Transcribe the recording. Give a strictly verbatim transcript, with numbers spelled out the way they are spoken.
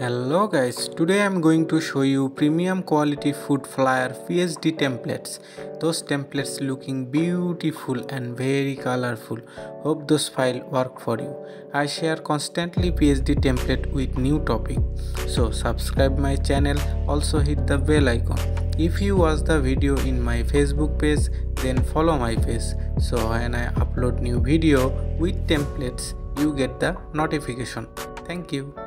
Hello guys, today I'm going to show you premium quality food flyer P S D templates. Those templates looking beautiful and very colorful. Hope those files work for you. I share constantly P S D template with new topic. So subscribe my channel, also hit the bell icon. If you watch the video in my Facebook page, then follow my page. So when I upload new video with templates, you get the notification. Thank you.